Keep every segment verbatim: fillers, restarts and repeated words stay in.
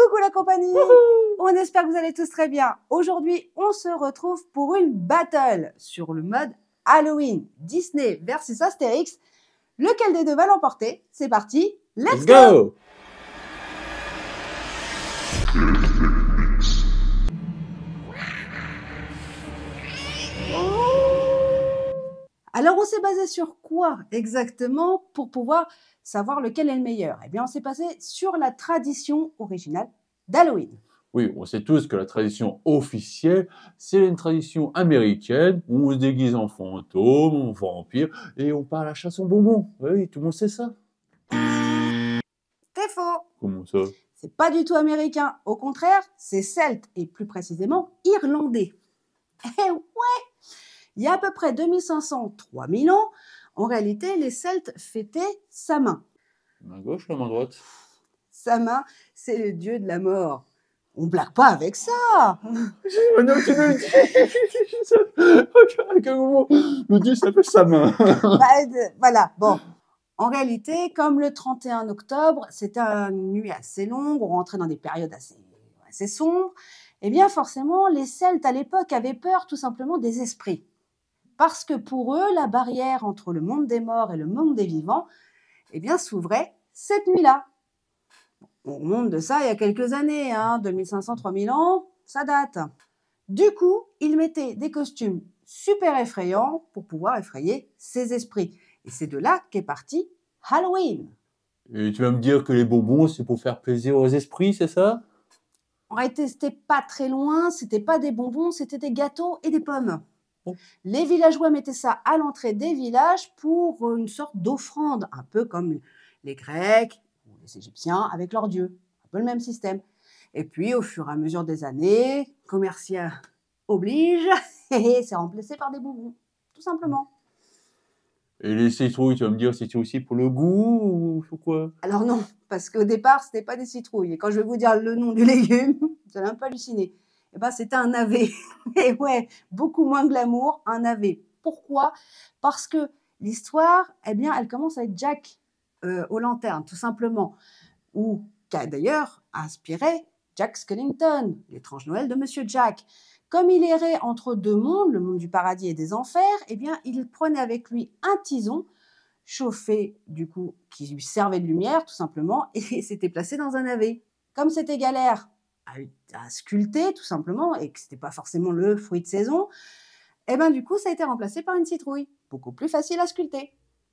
Coucou la compagnie. On espère que vous allez tous très bien. Aujourd'hui, on se retrouve pour une battle sur le mode Halloween. Disney versus Astérix. Lequel des deux va l'emporter? C'est parti, let's, let's go, go. Alors, on s'est basé sur quoi exactement pour pouvoir savoir lequel est le meilleur? Eh bien, on s'est basé sur la tradition originale d'Halloween. Oui, on sait tous que la tradition officielle, c'est une tradition américaine où on se déguise en fantôme, en vampire, et on part à la chasse aux bonbons. Oui, tout le monde sait ça. C'est faux. Comment ça? C'est pas du tout américain. Au contraire, c'est celte, et plus précisément irlandais. Eh ouais! Il y a à peu près deux mille cinq cents à trois mille ans, en réalité, les Celtes fêtaient Samin. La main gauche, la main droite? Samin, c'est le dieu de la mort. On blague pas avec ça. Non, tu me dis. À quel moment le dieu s'appelle Samin? Bah, voilà, bon. En réalité, comme le trente et un octobre, c'était une nuit assez longue, on rentrait dans des périodes assez, assez sombres, eh bien forcément, les Celtes à l'époque avaient peur tout simplement des esprits. Parce que pour eux, la barrière entre le monde des morts et le monde des vivants, eh bien, s'ouvrait cette nuit-là. On remonte de ça il y a quelques années, hein, deux mille cinq cents à trois mille ans, ça date. Du coup, ils mettaient des costumes super effrayants pour pouvoir effrayer ces esprits. Et c'est de là qu'est parti Halloween. Et tu vas me dire que les bonbons, c'est pour faire plaisir aux esprits, c'est ça? En réalité, c'était pas très loin, c'était pas des bonbons, c'était des gâteaux et des pommes. Oh. Les villageois mettaient ça à l'entrée des villages pour une sorte d'offrande, un peu comme les Grecs ou les Égyptiens avec leurs dieux, un peu le même système. Et puis, au fur et à mesure des années, commercial oblige, et c'est remplacé par des bonbons, tout simplement. Et les citrouilles, tu vas me dire, c'était aussi pour le goût ou quoi? Alors non, parce qu'au départ, c'était pas des citrouilles. Et quand je vais vous dire le nom du légume, vous allez un peu halluciner. Eh ben, c'était un navet. Et ouais, beaucoup moins glamour, un navet. Pourquoi? Parce que l'histoire, eh bien, elle commence avec Jack euh, aux lanternes, tout simplement, ou qui a d'ailleurs inspiré Jack Skellington, l'étrange Noël de Monsieur Jack. Comme il errait entre deux mondes, le monde du paradis et des enfers, eh bien, il prenait avec lui un tison chauffé, du coup, qui lui servait de lumière, tout simplement, et s'était placé dans un navet. Comme c'était galère à, à sculpter, tout simplement, et que c'était pas forcément le fruit de saison, eh ben, du coup, ça a été remplacé par une citrouille. Beaucoup plus facile à sculpter.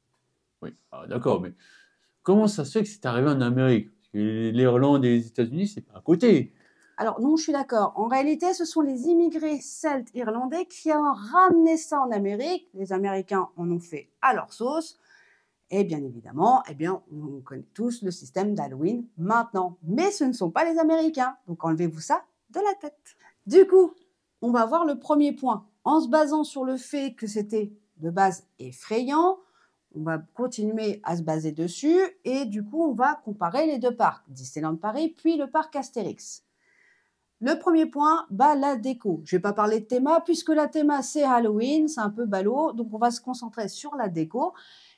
Oui, ah, d'accord, mais comment ça se fait que c'est arrivé en Amérique? Parce que l'Irlande et les États-Unis, c'est pas à côté. Alors non, je suis d'accord. En réalité, ce sont les immigrés celtes irlandais qui ont ramené ça en Amérique. Les Américains en ont fait à leur sauce. Et bien évidemment, eh bien, on connaît tous le système d'Halloween maintenant. Mais ce ne sont pas les Américains. Donc enlevez-vous ça de la tête. Du coup, on va voir le premier point. En se basant sur le fait que c'était de base effrayant, on va continuer à se baser dessus. Et du coup, on va comparer les deux parcs. Disneyland Paris, puis le parc Astérix. Le premier point, bah, la déco. Je ne vais pas parler de théma, puisque la théma, c'est Halloween, c'est un peu ballot. Donc, on va se concentrer sur la déco.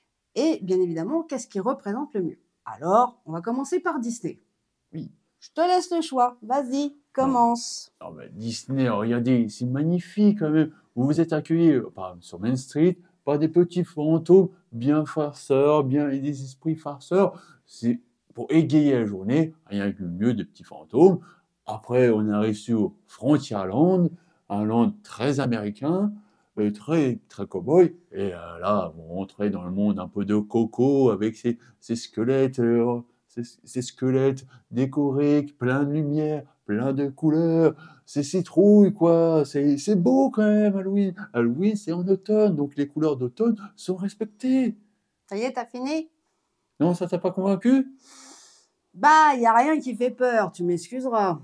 Et bien évidemment, qu'est-ce qui représente le mieux? Alors, on va commencer par Disney. Oui, je te laisse le choix. Vas-y, commence. Non, non, mais Disney, regardez, c'est magnifique quand même. Vous vous êtes accueillis par exemple, sur Main Street par des petits fantômes bien farceurs, bien et des esprits farceurs. C'est pour égayer la journée, rien que mieux des petits fantômes. Après, on arrive sur Frontierland, un land très américain, euh, très, très cow-boy. Et euh, là, vous rentrez dans le monde un peu de Coco avec ses, ses squelettes, euh, ses, ses squelettes décorés, plein de lumière, plein de couleurs. C'est citrouille, quoi. C'est, c'est beau quand même, Halloween. Halloween, c'est en automne, donc les couleurs d'automne sont respectées. Ça y est, t'as fini? Non, ça t'a pas convaincu? Bah, il n'y a rien qui fait peur, tu m'excuseras.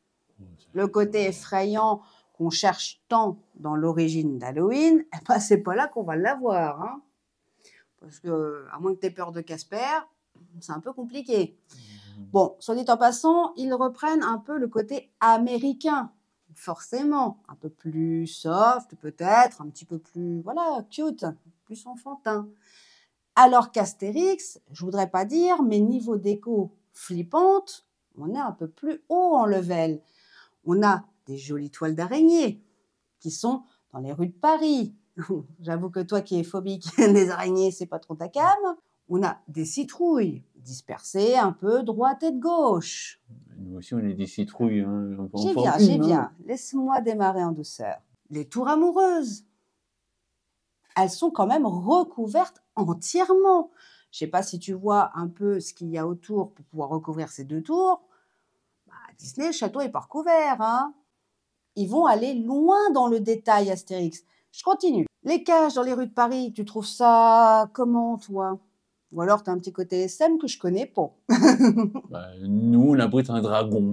Le côté effrayant qu'on cherche tant dans l'origine d'Halloween, eh ben, c'est pas là qu'on va l'avoir. Hein. Parce que, à moins que tu aies peur de Casper, c'est un peu compliqué. Bon, soit dit en passant, ils reprennent un peu le côté américain, forcément. Un peu plus soft, peut-être, un petit peu plus, voilà, cute, plus enfantin. Alors qu'Astérix, je voudrais pas dire, mais niveau déco flippante, on est un peu plus haut en level. On a des jolies toiles d'araignées qui sont dans les rues de Paris. J'avoue que toi qui es phobique des araignées, c'est pas trop ta came. On a des citrouilles dispersées un peu droite et de gauche. Nous aussi, on est des citrouilles. Hein. J'y viens, j'y viens. Laisse-moi démarrer en douceur. Les tours amoureuses, elles sont quand même recouvertes entièrement. Je ne sais pas si tu vois un peu ce qu'il y a autour pour pouvoir recouvrir ces deux tours. Bah, Disney, le château n'est pas recouvert. Hein. Ils vont aller loin dans le détail, Astérix. Je continue. Les cages dans les rues de Paris, tu trouves ça comment, toi? Ou alors, tu as un petit côté S M que je connais pas. Bah, nous, on abrite un dragon.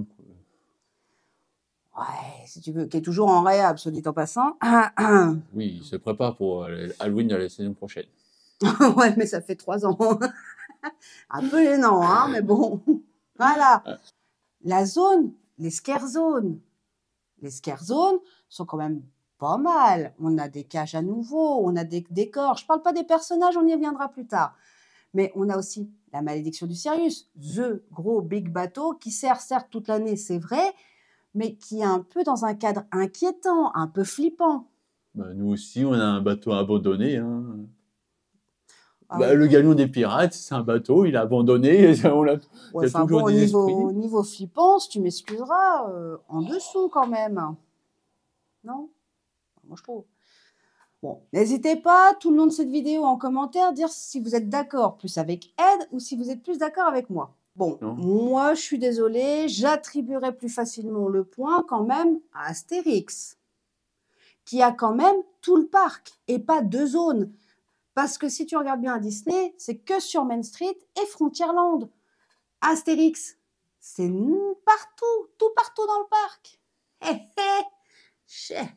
Ouais, si tu veux, qui est toujours en réhab, soit dit en passant. Oui, il se prépare pour euh, Halloween de la saison prochaine. Ouais, mais ça fait trois ans. Un peu gênant, hein, mais bon. Voilà. La zone, les scare zones. Les scare zones sont quand même pas mal. On a des cages à nouveau, on a des décors. Je parle pas des personnages, on y reviendra plus tard. Mais on a aussi la malédiction du Sirius, the gros big bateau qui sert certes toute l'année, c'est vrai, mais qui est un peu dans un cadre inquiétant, un peu flippant. Bah, nous aussi, on a un bateau abandonné. Hein. Ah bah, oui. Le galion des pirates, c'est un bateau, il est abandonné. On l'a, Ouais, il y a toujours bon, au, des niveau, esprits. au niveau flippant, si tu m'excuseras, euh, en dessous quand même. Non? Moi, je trouve. Bon, n'hésitez pas, tout le long de cette vidéo, en commentaire, dire si vous êtes d'accord plus avec Ed ou si vous êtes plus d'accord avec moi. Bon, Non. moi, je suis désolée, j'attribuerai plus facilement le point quand même à Astérix, qui a quand même tout le parc et pas deux zones. Parce que si tu regardes bien à Disney, c'est que sur Main Street et Frontierland. Astérix, c'est partout, tout partout dans le parc. Hé hé, chais.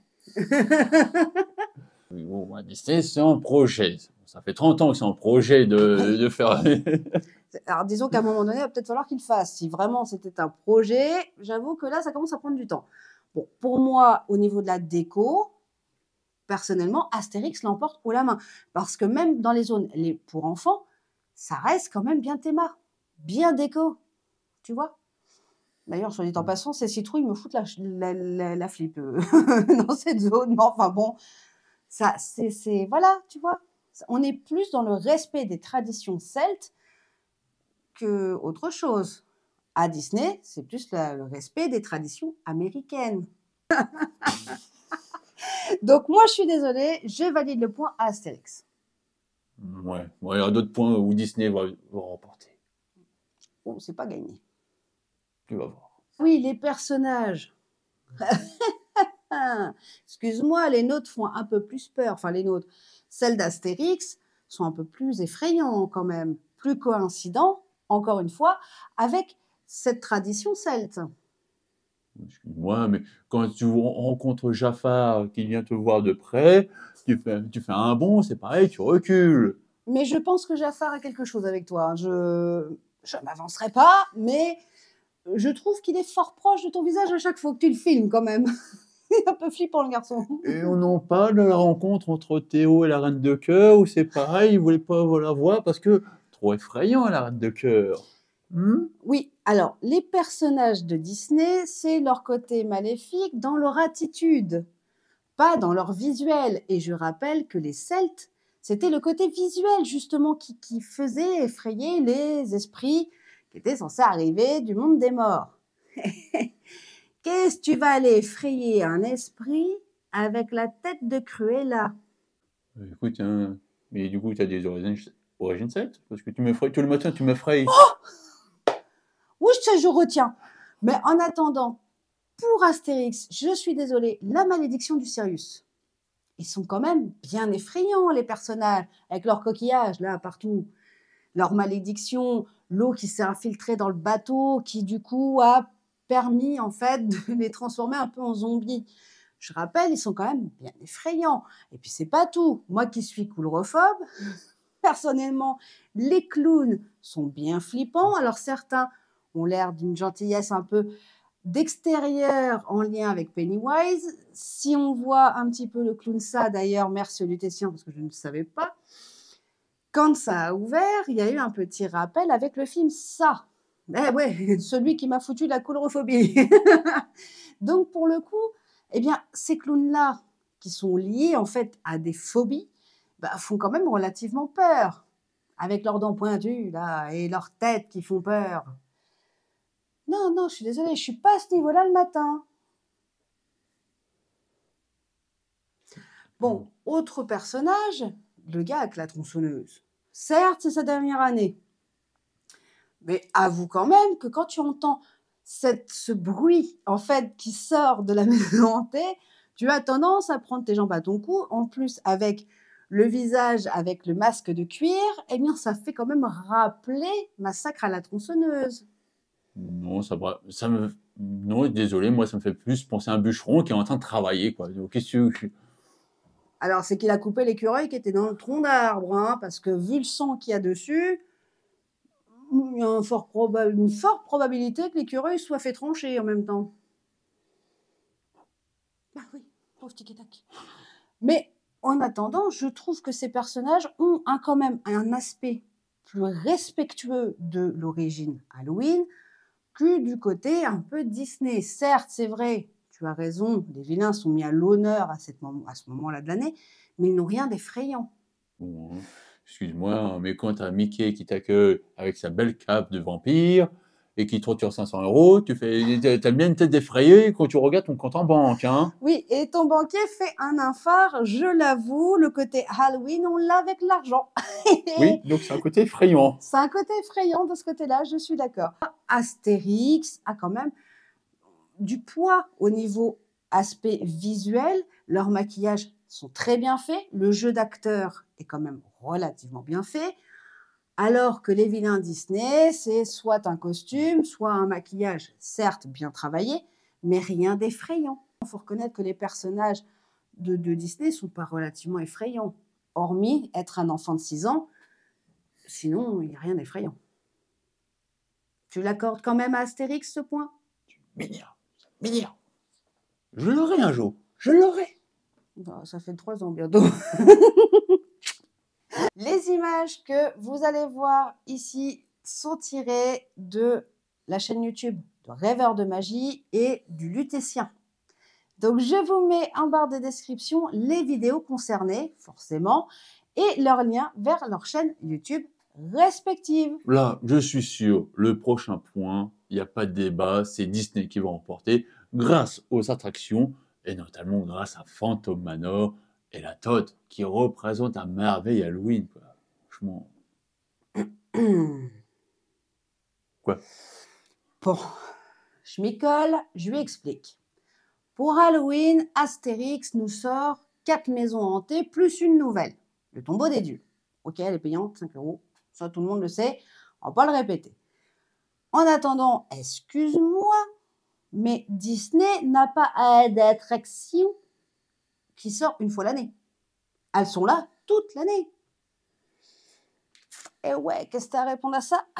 Bon, à Disney, c'est un projet. Ça fait trente ans que c'est un projet de, de faire. Alors, disons qu'à un moment donné, il va peut-être falloir qu'il le fasse. Si vraiment c'était un projet, j'avoue que là, ça commence à prendre du temps. Bon, pour moi, au niveau de la déco, personnellement, Astérix l'emporte haut la main. Parce que même dans les zones les, pour enfants, ça reste quand même bien théma, bien déco. Tu vois? D'ailleurs, soit dit en passant, ces citrouilles me foutent la, la, la, la flip euh, dans cette zone. Mais enfin bon, ça, c'est, voilà, tu vois. On est plus dans le respect des traditions celtes que autre chose. À Disney, c'est plus la, le respect des traditions américaines. Donc moi, je suis désolée, je valide le point à Astérix. Ouais, bon, il y aura d'autres points où Disney va, va remporter. Bon, c'est pas gagné. Tu vas voir. Oui, les personnages. Excuse-moi, les nôtres font un peu plus peur. Enfin, les nôtres. Celles d'Astérix sont un peu plus effrayants quand même, plus coïncidents, encore une fois, avec cette tradition celte. Excuse-moi, mais quand tu rencontres Jafar qui vient te voir de près, tu fais, tu fais un bond, c'est pareil, tu recules. Mais je pense que Jafar a quelque chose avec toi. Je ne m'avancerai pas, mais je trouve qu'il est fort proche de ton visage à chaque fois que tu le filmes quand même. Il est un peu flippant, le garçon. Et on en parle de la rencontre entre Théo et la Reine de Cœur, où c'est pareil, il voulait pas la voir parce que trop effrayant, la Reine de Cœur. Hmm Oui, alors, les personnages de Disney, c'est leur côté maléfique dans leur attitude, pas dans leur visuel. Et je rappelle que les Celtes, c'était le côté visuel, justement, qui, qui faisait effrayer les esprits qui étaient censés arriver du monde des morts. Qu'est-ce que tu vas aller effrayer un esprit avec la tête de Cruella? Écoute, hein, mais du coup, tu as des origines, origines celtes, parce que tu m'effraies, tout le matin, tu m'effraies. Oh oui, je, je retiens. Mais en attendant, pour Astérix, je suis désolée, la malédiction du Sirius. Ils sont quand même bien effrayants, les personnages, avec leurs coquillages, là, partout. Leur malédiction, l'eau qui s'est infiltrée dans le bateau, qui, du coup, a permis, en fait, de les transformer un peu en zombies. Je rappelle, ils sont quand même bien effrayants. Et puis, c'est pas tout. Moi qui suis coulrophobe, personnellement, les clowns sont bien flippants. Alors, certains ont l'air d'une gentillesse un peu d'extérieur en lien avec Pennywise. Si on voit un petit peu le clown ça, d'ailleurs, merci Lutétien, parce que je ne savais pas, quand ça a ouvert, il y a eu un petit rappel avec le film Ça, Eh ouais, celui qui m'a foutu la coulrophobie. Donc pour le coup, eh bien, ces clowns-là, qui sont liés en fait à des phobies, bah, font quand même relativement peur. Avec leurs dents pointues là et leurs têtes qui font peur. Non, non, je suis désolée, je suis pas à ce niveau-là le matin. Bon, autre personnage, le gars avec la tronçonneuse. Certes, c'est sa dernière année. Mais avoue quand même que quand tu entends cette, ce bruit en fait qui sort de la maison hantée, tu as tendance à prendre tes jambes à ton cou. En plus, avec le visage, avec le masque de cuir, eh bien, ça fait quand même rappeler Massacre à la tronçonneuse. Non, ça, va- ça me... Non, désolé, moi, ça me fait plus penser à un bûcheron qui est en train de travailler, quoi. Donc, qu'est-ce que tu... Alors, c'est qu'il a coupé l'écureuil qui était dans le tronc d'arbre, hein, parce que vu le sang qu'il y a dessus, il y a un fort proba- une forte probabilité que l'écureuil soit fait trancher en même temps. Bah oui, pauvre tic-tac. Mais en attendant, je trouve que ces personnages ont un, quand même un aspect plus respectueux de l'origine Halloween que du côté un peu Disney. Certes, c'est vrai, tu as raison, les vilains sont mis à l'honneur à, cette moment, à ce moment-là de l'année, mais ils n'ont rien d'effrayant. Bon, hein, excuse-moi, hein, mais quand t'as Mickey qui t'accueille avec sa belle cape de vampire et qui te retire cinq cents euros, tu fais, t'as t'as bien une tête d'effrayé quand tu regardes ton compte en banque, hein. Oui, et ton banquier fait un infart, je l'avoue, le côté Halloween, on l'a avec l'argent. Oui, donc c'est un côté effrayant. C'est un côté effrayant de ce côté-là, je suis d'accord. Astérix a quand même du poids au niveau aspect visuel. Leurs maquillages sont très bien faits. Le jeu d'acteur est quand même relativement bien fait. Alors que les vilains Disney, c'est soit un costume, soit un maquillage, certes bien travaillé, mais rien d'effrayant. Il faut reconnaître que les personnages de, de Disney ne sont pas relativement effrayants, hormis être un enfant de six ans. Sinon, il n'y a rien d'effrayant. Tu l'accordes quand même à Astérix, ce point? M'énerve, ça m'énerve. Je l'aurai un jour, je l'aurai. Bah, ça fait trois ans bientôt. Les images que vous allez voir ici sont tirées de la chaîne YouTube de Rêveurs de Magie et du Lutétien. Donc, je vous mets en barre de description les vidéos concernées, forcément, et leurs liens vers leur chaîne YouTube respectives. Là, je suis sûr, le prochain point, il n'y a pas de débat, c'est Disney qui va remporter grâce aux attractions et notamment grâce à Phantom Manor et la Tote qui représente à merveille Halloween, quoi. Franchement. Quoi? Bon, je m'y colle, je lui explique. Pour Halloween, Astérix nous sort quatre maisons hantées plus une nouvelle, le tombeau des dieux. Ok, elle est payante, cinq euros, ça tout le monde le sait, on va pas le répéter. En attendant, excuse-moi, mais Disney n'a pas d'attraction qui sort une fois l'année. Elles sont là toute l'année. Et ouais, qu'est-ce que tu as à répondre à ça?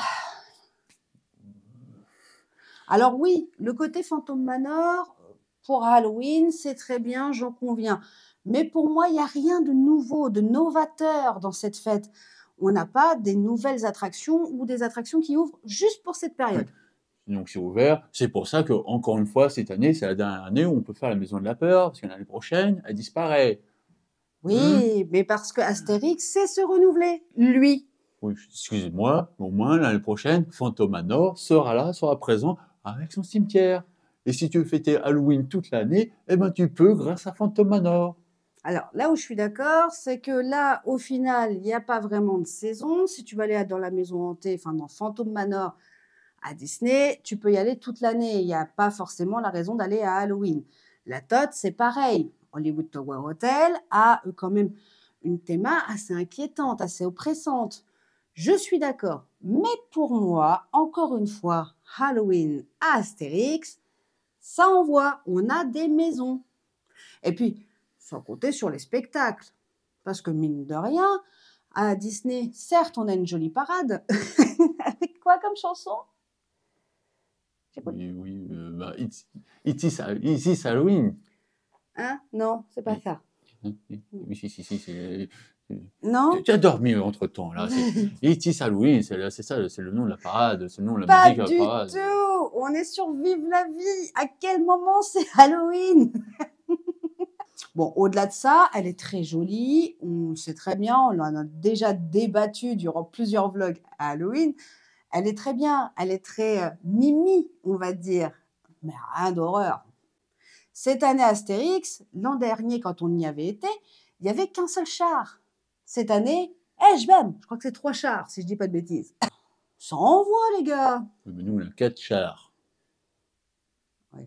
Alors oui, le côté Phantom Manor, pour Halloween, c'est très bien, j'en conviens. Mais pour moi, il n'y a rien de nouveau, de novateur dans cette fête. On n'a pas des nouvelles attractions ou des attractions qui ouvrent juste pour cette période. Donc c'est ouvert. C'est pour ça que, encore une fois, cette année, c'est la dernière année où on peut faire la maison de la peur, parce que l'année prochaine, elle disparaît. Oui, mais parce que Astérix sait se renouveler, lui. Oui, excusez-moi, mais au moins l'année prochaine, Phantom Manor sera là, sera présent avec son cimetière. Et si tu veux fêter Halloween toute l'année, eh ben tu peux grâce à Phantom Manor. Alors là où je suis d'accord, c'est que là, au final, il n'y a pas vraiment de saison. Si tu veux aller dans la maison hantée, enfin dans Phantom Manor à Disney, tu peux y aller toute l'année. Il n'y a pas forcément la raison d'aller à Halloween. La Tote, c'est pareil. Hollywood Tower Hotel a euh, quand même une théma assez inquiétante, assez oppressante. Je suis d'accord. Mais pour moi, encore une fois, Halloween à Astérix, ça envoie. On a des maisons. Et puis, sans compter sur les spectacles. Parce que mine de rien, à Disney, certes, on a une jolie parade. Avec quoi comme chanson? Oui, oui, euh, bah, it, it is, it is Halloween. Hein? Non, c'est pas Oui. ça. Oui, si, si, si, c'est Non? Tu, tu as dormi entre-temps, là. E T Halloween, c'est ça, c'est le nom de la parade, c'est le nom de la Pas musique à du la parade. tout! On est sur Vive la vie! À quel moment c'est Halloween? Bon, au-delà de ça, elle est très jolie, on sait très bien, on en a déjà débattu durant plusieurs vlogs à Halloween. Elle est très bien, elle est très euh, mimi, on va dire, mais rien d'horreur. Cette année Astérix, l'an dernier, quand on y avait été, il n'y avait qu'un seul char. Cette année, eh, je m'aime, je crois que c'est trois chars, si je dis pas de bêtises. Ça envoie, les gars. Oui, mais nous, on a quatre chars. Ouais.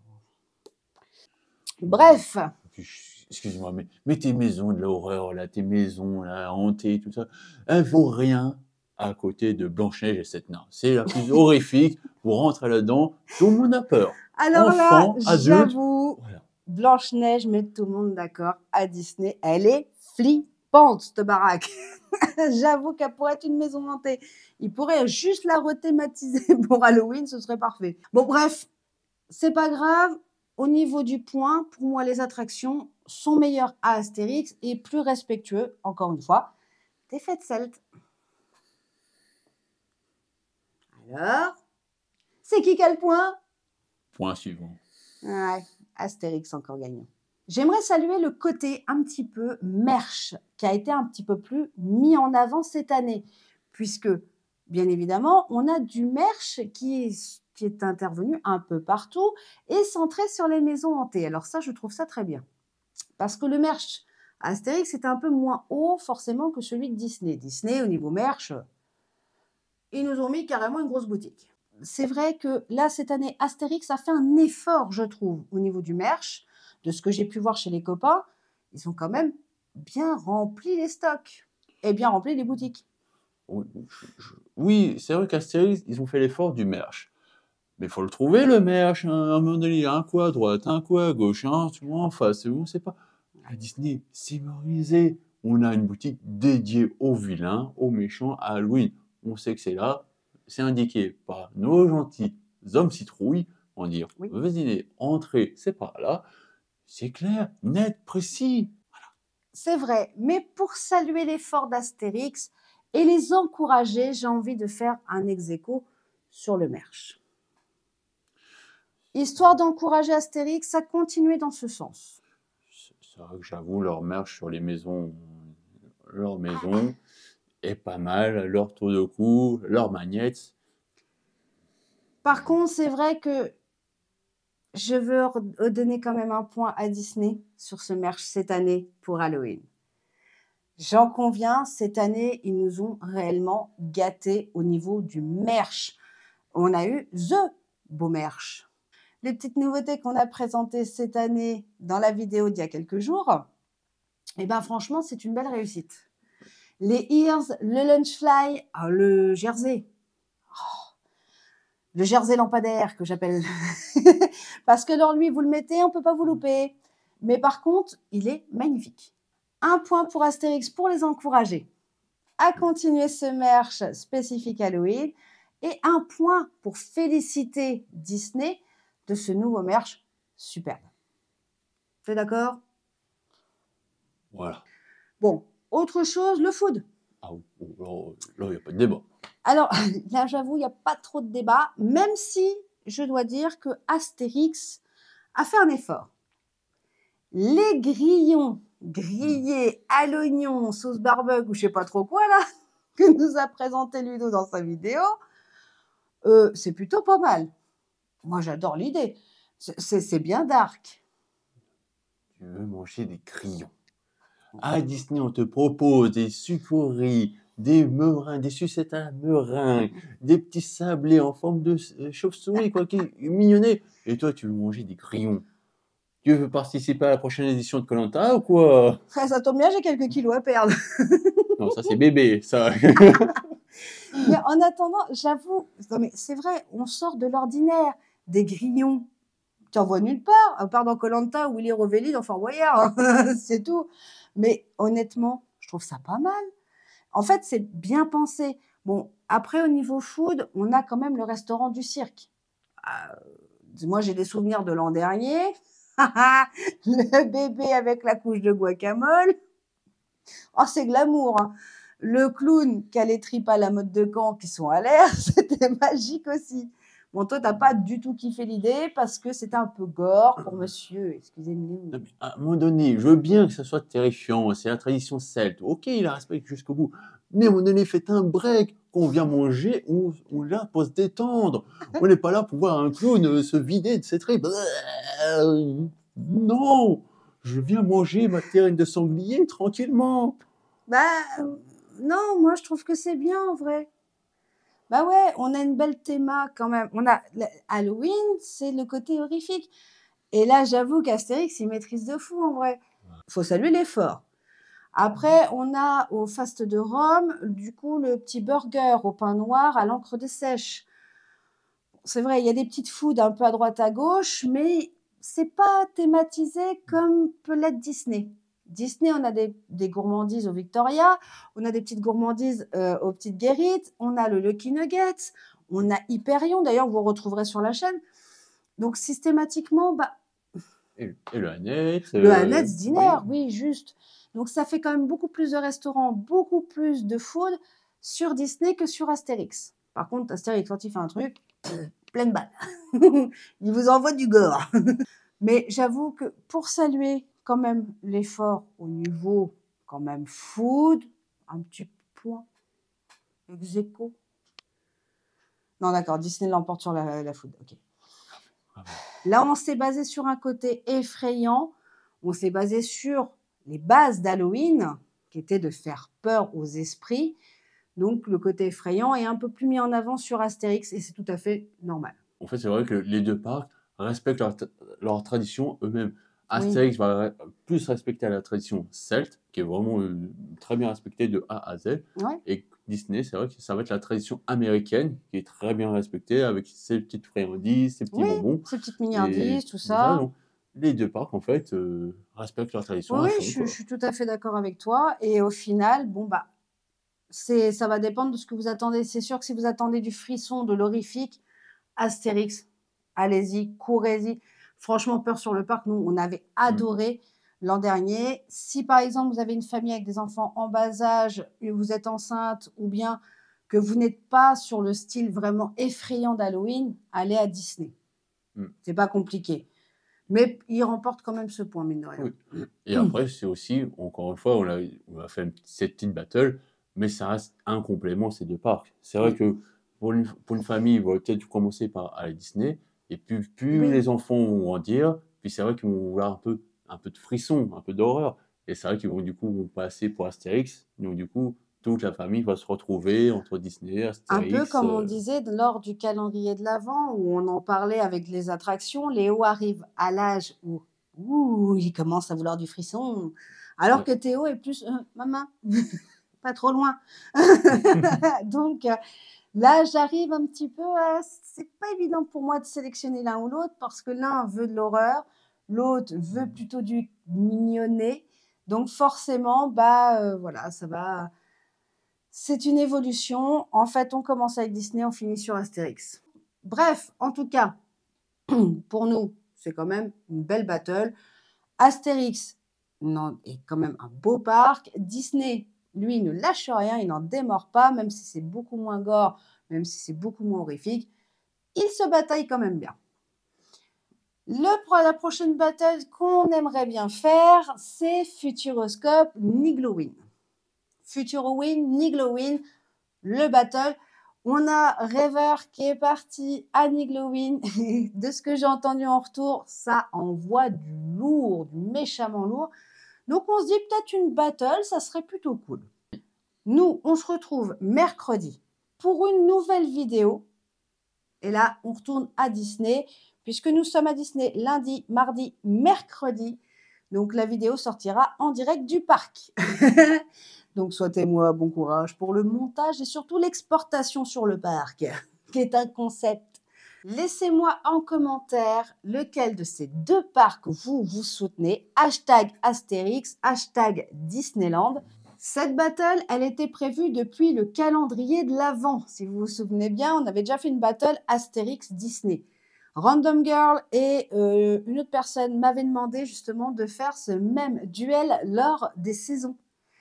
Bref. Excuse-moi, mais, mais tes maisons de l'horreur, là, tes maisons là, hantées, tout ça, elles vaut rien à côté de Blanche-Neige et Sept Nains. C'est la plus horrifique. Vous rentrez là-dedans, tout le monde a peur. Alors Enfants, là, adultes. j'avoue, Voilà. Blanche-Neige met tout le monde d'accord à Disney. Elle est flippante, cette baraque. J'avoue qu'elle pourrait être une maison hantée. Il pourrait juste la rethématiser pour Halloween, ce serait parfait. Bon, bref, c'est pas grave. Au niveau du point, pour moi, les attractions sont meilleures à Astérix et plus respectueux, encore une fois, des fêtes celtes. Alors, c'est qui qui a le point? Point suivant. Ouais, Astérix encore gagnant. J'aimerais saluer le côté un petit peu merch qui a été un petit peu plus mis en avant cette année, puisque, bien évidemment, on a du merch qui est, qui est intervenu un peu partout et centré sur les maisons hantées. Alors ça, je trouve ça très bien. Parce que le merch à Astérix est un peu moins haut forcément que celui de Disney. Disney, au niveau merch, ils nous ont mis carrément une grosse boutique. C'est vrai que là, cette année, Astérix a fait un effort, je trouve, au niveau du merch. De ce que j'ai pu voir chez les copains, ils ont quand même bien rempli les stocks et bien rempli les boutiques. Oui, oui, c'est vrai qu'Astérix, ils ont fait l'effort du merch. Mais il faut le trouver, le merch. À un moment donné, il y a un coup à droite, un coup à gauche, un tu vois, en face, on ne sait pas. À Disney, c'est mémorisé. On a une boutique dédiée aux vilains, aux méchants, à Halloween. On sait que c'est là, c'est indiqué par nos gentils hommes citrouilles. On dit, oui. Venez, entrez, c'est par là. C'est clair, net, précis. Voilà. C'est vrai, mais pour saluer l'effort d'Astérix et les encourager, j'ai envie de faire un ex-aequo sur le merch. Histoire d'encourager Astérix à continuer dans ce sens. C'est vrai que j'avoue, leur merch sur les maisons, leur maison est pas mal, leur tour de cou, leur magnette. Par contre, c'est vrai que je veux redonner quand même un point à Disney sur ce merch cette année pour Halloween. J'en conviens, cette année, ils nous ont réellement gâtés au niveau du merch. On a eu The beau merch. Les petites nouveautés qu'on a présentées cette année dans la vidéo d'il y a quelques jours, eh ben franchement, c'est une belle réussite. Les ears, le lunchfly, oh, le jersey. Oh, le jersey lampadaire que j'appelle. Parce que dans lui, vous le mettez, on ne peut pas vous louper. Mais par contre, il est magnifique. Un point pour Astérix pour les encourager à continuer ce merch spécifique Halloween et un point pour féliciter Disney de ce nouveau merch superbe. Tu es d'accord? Voilà. Bon, autre chose, le food. Ah, là, il n'y a pas de débat. Alors, là, j'avoue, il n'y a pas trop de débat, même si je dois dire que Astérix a fait un effort. Les grillons grillés à l'oignon, sauce barbecue ou je sais pas trop quoi là, que nous a présenté Ludo dans sa vidéo, euh, c'est plutôt pas mal. Moi, j'adore l'idée. C'est bien dark. Tu veux manger des grillons. À Disney, on te propose des sucreries, des meringues, des sucettes à la meringue, des petits sablés en forme de chauve-souris, quoi, qui mignonnés. Et toi, tu veux manger des grillons. Tu veux participer à la prochaine édition de Koh-Lanta ou quoi? Ça tombe bien, j'ai quelques kilos à perdre. Non, ça c'est bébé, ça. Mais en attendant, j'avoue, c'est vrai, on sort de l'ordinaire. Des grillons, tu n'en vois nulle part, à part dans Koh-Lanta ou Willy Rovelli dans Fort Boyard, c'est tout. Mais honnêtement, je trouve ça pas mal. En fait, c'est bien pensé. Bon, après, au niveau food, on a quand même le restaurant du cirque. Euh, moi, j'ai des souvenirs de l'an dernier. Le bébé avec la couche de guacamole. Oh, c'est glamour, hein. Le clown qui a les tripes à la mode de Caen qui sont à l'air, c'était magique aussi. Bon, toi, t'as pas du tout kiffé l'idée parce que c'était un peu gore pour monsieur, excusez-moi. Non, mais à un moment donné, je veux bien que ça soit terrifiant, c'est la tradition celte. Ok, il la respecte jusqu'au bout. Mais à un moment donné, faites un break. Quand on vient manger, on, on est là pour se détendre. On n'est pas là pour voir un clown euh, se vider de ses tripes. Euh, Non, je viens manger ma terrine de sanglier tranquillement. Bah, euh, non, moi, je trouve que c'est bien en vrai. Bah ouais, on a une belle théma quand même. On a la- Halloween, c'est le côté horrifique. Et là, j'avoue qu'Astérix, il maîtrise de fou en vrai. Faut saluer l'effort. Après, on a au Faste de Rome, du coup, le petit burger au pain noir à l'encre de sèche. C'est vrai, il y a des petites foods un peu à droite à gauche, mais c'est pas thématisé comme peut l'être Disney. Disney, on a des, des gourmandises au Victoria, on a des petites gourmandises euh, aux petites Guérites, on a le Lucky Nuggets, on a Hyperion, d'ailleurs, vous retrouverez sur la chaîne. Donc, systématiquement, bah, Et, et le Annette. le euh, Annette's Dinner, oui. oui, juste. Donc, ça fait quand même beaucoup plus de restaurants, beaucoup plus de food sur Disney que sur Astérix. Par contre, Astérix, quand il fait un truc, pleine balle. Il vous envoie du gore. Mais j'avoue que pour saluer quand même l'effort au niveau quand même food, un petit point ex aequo. Non, d'accord, Disney l'emporte sur la, la food. Ok. Ah Là, on s'est basé sur un côté effrayant. On s'est basé sur les bases d'Halloween, qui étaient de faire peur aux esprits. Donc, le côté effrayant est un peu plus mis en avant sur Astérix et c'est tout à fait normal. En fait, c'est vrai que les deux parcs respectent leur, t- leur tradition eux-mêmes. Oui, Astérix va re- plus respecter la tradition celte, qui est vraiment euh, très bien respectée de A à Z. ouais, Et Disney, c'est vrai que ça va être la tradition américaine, qui est très bien respectée, avec ses petites friandises, ses petits oui, bonbons. ces petites Et milliardises, tout tout ça, ça. donc, les deux parcs, en fait, euh, respectent leur Oui, tradition à oui, fond, je, je quoi. suis tout à fait d'accord avec toi. Et au final, bon, bah, c'est, ça va dépendre de ce que vous attendez. C'est sûr que si vous attendez du frisson, de l'horrifique, Astérix, allez-y, courez-y. Franchement, Peur sur le parc, nous, on avait Mm. adoré l'an dernier. Si par exemple, vous avez une famille avec des enfants en bas âge, et vous êtes enceinte, ou bien que vous n'êtes pas sur le style vraiment effrayant d'Halloween, allez à Disney. Mm. C'est pas compliqué. Mais il remporte quand même ce point, mine de rien. Oui. Et après, c'est aussi, encore une fois, on a, on a fait une petite- cette petite battle, mais ça reste un complément, ces deux parcs. C'est vrai Oui. que pour une, pour une famille, ils vont peut-être commencer par aller Disney, et puis plus Oui. les enfants vont grandir, puis c'est vrai qu'ils vont vouloir un peu, un peu de frisson, un peu d'horreur. Et c'est vrai qu'ils vont du coup vont passer pour Astérix, donc du coup, toute la famille va se retrouver entre Disney, Un peu Astérix. comme on euh, disait de- lors du calendrier de l'Avent, où on en parlait avec les attractions. Léo arrive à l'âge où ouh, il commence à vouloir du frisson, alors Ouais. que Théo est plus euh, maman, pas trop loin. Donc euh, là, j'arrive un petit peu à. C'est pas évident pour moi de sélectionner l'un ou l'autre parce que l'un veut de l'horreur, l'autre veut plutôt du mignonnet. Donc forcément, bah euh, voilà, ça va. C'est une évolution. En fait, on commence avec Disney, on finit sur Astérix. Bref, en tout cas, pour nous, c'est quand même une belle battle. Astérix non, est quand même un beau parc. Disney, lui, ne lâche rien, il n'en démord pas, même si c'est beaucoup moins gore, même si c'est beaucoup moins horrifique. Il se bataille quand même bien. Le, la prochaine battle qu'on aimerait bien faire, c'est Futuroscope Niglowin. Futurowin, Niglowin, le battle. On a Rêveur qui est parti à Niglowin. De ce que j'ai entendu en retour, ça envoie du lourd, du méchamment lourd. Donc on se dit peut-être une battle, ça serait plutôt cool. Nous, on se retrouve mercredi pour une nouvelle vidéo. Et là, on retourne à Disney, puisque nous sommes à Disney lundi, mardi, mercredi. Donc la vidéo sortira en direct du parc. Donc souhaitez-moi bon courage pour le montage et surtout l'exportation sur le parc, qui est un concept. Laissez-moi en commentaire lequel de ces deux parcs vous vous soutenez. Hashtag Astérix, hashtag Disneyland. Cette battle, elle était prévue depuis le calendrier de l'Avent. Si vous vous souvenez bien, on avait déjà fait une battle Astérix Disney. Random Girl et euh, une autre personne m'avaient demandé justement de faire ce même duel lors des saisons.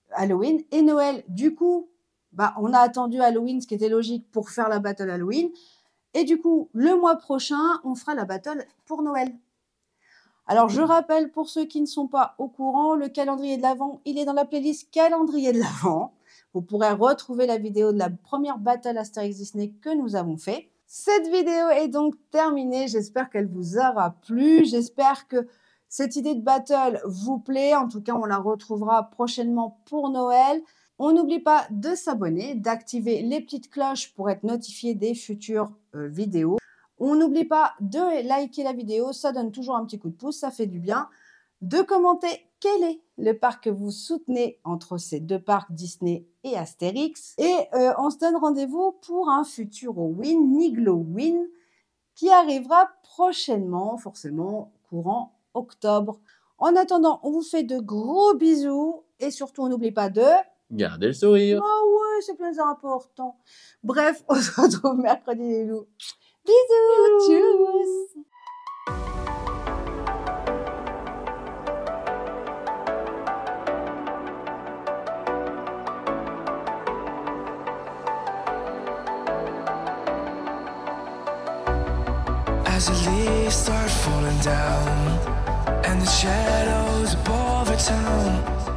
Halloween et Noël. Du coup, bah, on a attendu Halloween, ce qui était logique pour faire la battle Halloween. Et du coup, le mois prochain, on fera la battle pour Noël. Alors, je rappelle pour ceux qui ne sont pas au courant, le calendrier de l'Avent, il est dans la playlist calendrier de l'Avent. Vous pourrez retrouver la vidéo de la première battle Astérix Disney que nous avons fait. Cette vidéo est donc terminée. J'espère qu'elle vous aura plu. J'espère que cette idée de battle vous plaît. En tout cas, on la retrouvera prochainement pour Noël. On n'oublie pas de s'abonner, d'activer les petites cloches pour être notifié des futures euh, vidéos. On n'oublie pas de liker la vidéo, ça donne toujours un petit coup de pouce, ça fait du bien. De commenter quel est le parc que vous soutenez entre ces deux parcs Disney et Astérix. Et euh, on se donne rendez-vous pour un Futuroween, Nigloween, qui arrivera prochainement, forcément courant octobre. En attendant, on vous fait de gros bisous et surtout, on n'oublie pas de... Gardez le sourire. Ah ouais, c'est plus important. Bref, on se retrouve mercredi les loups. Bisous, tchuss. As the leaves start falling down and the shadows above the town